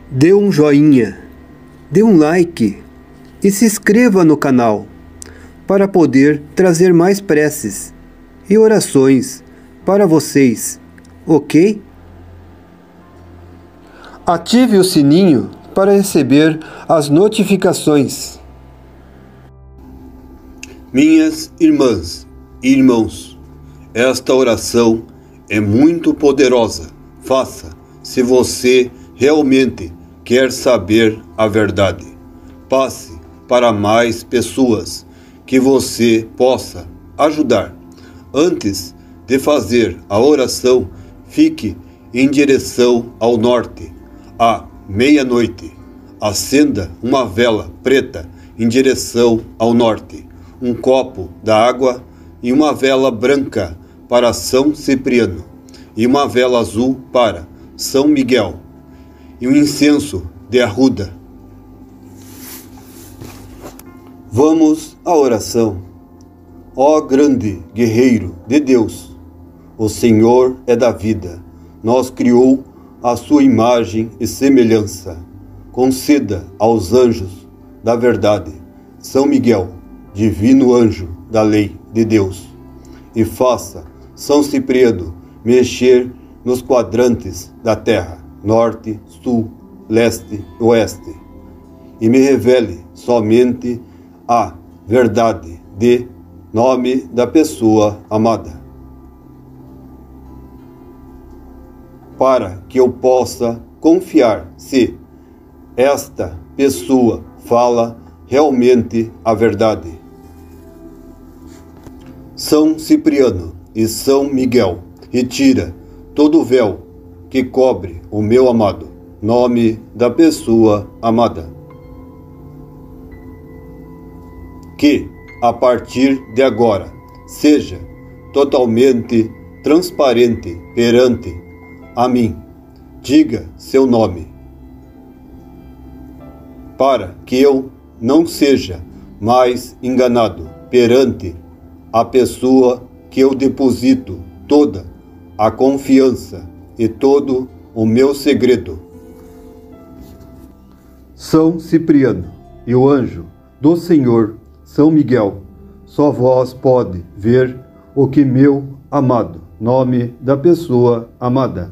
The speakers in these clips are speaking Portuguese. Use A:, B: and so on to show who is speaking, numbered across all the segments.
A: Dê um joinha, dê um like e se inscreva no canal para poder trazer mais preces e orações para vocês, ok? Ative o sininho para receber as notificações.
B: Minhas irmãs e irmãos, esta oração é muito poderosa. Faça, se você realmente quer saber a verdade. Passe para mais pessoas que você possa ajudar. Antes de fazer a oração, fique em direção ao norte, à meia-noite. Acenda uma vela preta em direção ao norte, um copo d'água e uma vela branca para São Cipriano e uma vela azul para São Miguel e um incenso de arruda. Vamos à oração. Ó grande guerreiro de Deus, o Senhor é da vida, nos criou a sua imagem e semelhança. Conceda aos anjos da verdade, São Miguel, divino anjo da lei de Deus, e faça São Cipriano mexer nos quadrantes da terra, norte, sul, leste e oeste, e me revele somente a verdade de nome da pessoa amada, para que eu possa confiar se esta pessoa fala realmente a verdade. São Cipriano e São Miguel, retira todo o véu que cobre o meu amado, nome da pessoa amada. Que, a partir de agora, seja totalmente transparente perante a mim. Diga seu nome, para que eu não seja mais enganado perante a pessoa que eu deposito toda a confiança e todo o meu segredo. São Cipriano e o anjo do Senhor São Miguel, só vós pode ver o que meu amado, nome da pessoa amada,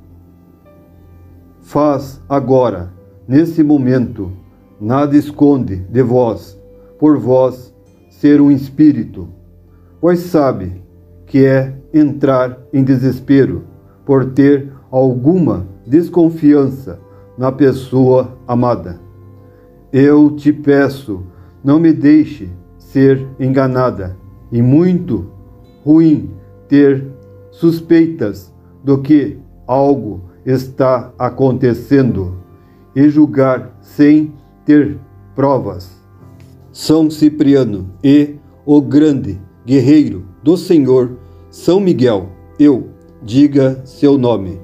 B: faz agora, nesse momento. Nada esconde de vós, por vós ser um espírito, pois sabe que é entrar em desespero por ter alguma desconfiança na pessoa amada. Eu te peço, não me deixe ser enganada, e muito ruim ter suspeitas do que algo está acontecendo e julgar sem ter provas. São Cipriano e o grande guerreiro do Senhor São Miguel, eu, diga seu nome.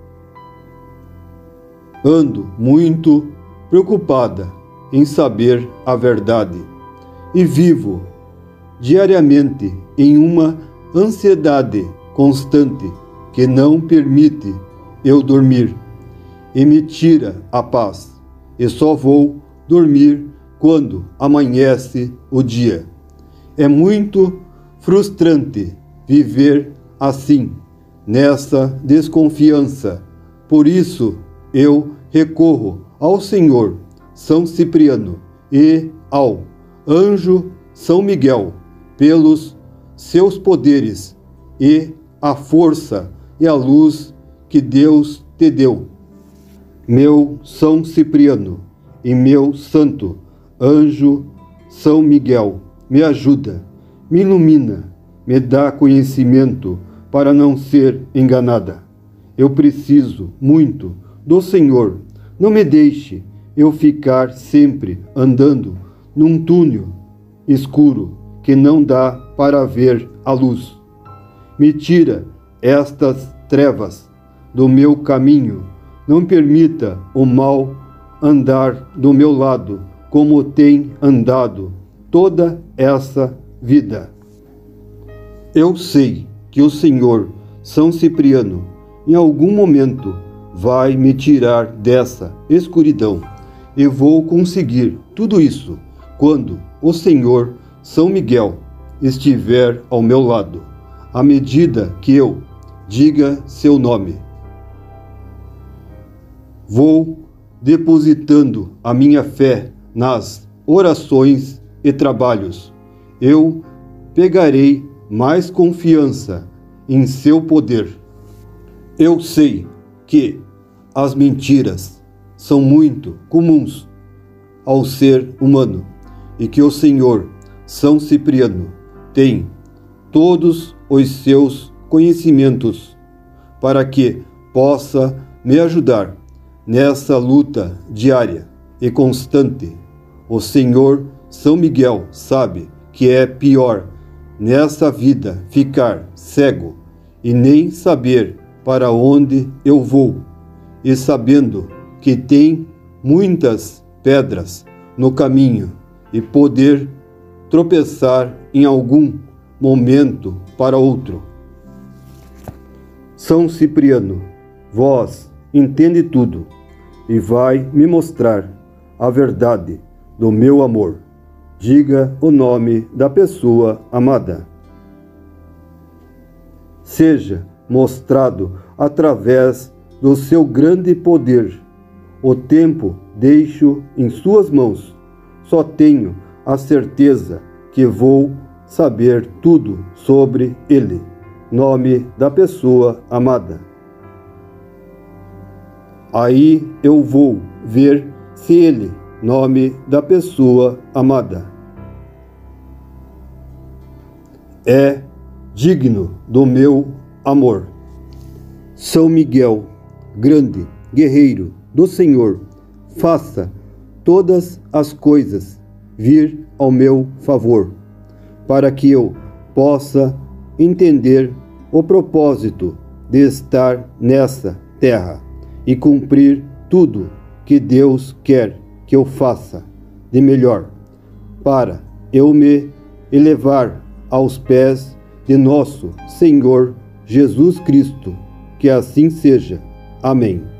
B: Ando muito preocupada em saber a verdade e vivo diariamente em uma ansiedade constante que não permite eu dormir e me tira a paz, e só vou dormir quando amanhece o dia. É muito frustrante viver assim, nessa desconfiança. Por isso eu recorro ao Senhor São Cipriano e ao anjo São Miguel, pelos seus poderes e a força e a luz que Deus te deu. Meu São Cipriano e meu santo anjo São Miguel, me ajuda, me ilumina, me dá conhecimento para não ser enganada. Eu preciso muito do Senhor. Não me deixe eu ficar sempre andando num túnel escuro que não dá para ver a luz. Me tira estas trevas do meu caminho. Não permita o mal andar do meu lado, como tem andado toda essa vida. Eu sei que o Senhor São Cipriano, em algum momento, vai me tirar dessa escuridão. E vou conseguir tudo isso quando o Senhor São Miguel estiver ao meu lado, à medida que eu diga seu nome. Vou depositando a minha fé nas orações e trabalhos. Eu pegarei mais confiança em seu poder. Eu sei que as mentiras são muito comuns ao ser humano e que o Senhor São Cipriano tem todos os seus conhecimentos para que possa me ajudar nessa luta diária e constante. O Senhor São Miguel sabe que é pior nessa vida ficar cego e nem saber para onde eu vou, e sabendo que tem muitas pedras no caminho e poder tropeçar em algum momento para outro. São Cipriano, vós entende tudo e vai me mostrar a verdade do meu amor. Diga o nome da pessoa amada. Seja mostrado através do seu grande poder. O tempo deixo em suas mãos. Só tenho a certeza que vou saber tudo sobre ele. Nome da pessoa amada. Aí eu vou ver se ele, nome da pessoa amada, é digno do meu amor. São Miguel, grande guerreiro do Senhor, faça todas as coisas vir ao meu favor, para que eu possa entender o propósito de estar nessa terra e cumprir tudo que Deus quer que eu faça de melhor, para eu me elevar aos pés de nosso Senhor Jesus Cristo. Que assim seja. Amém.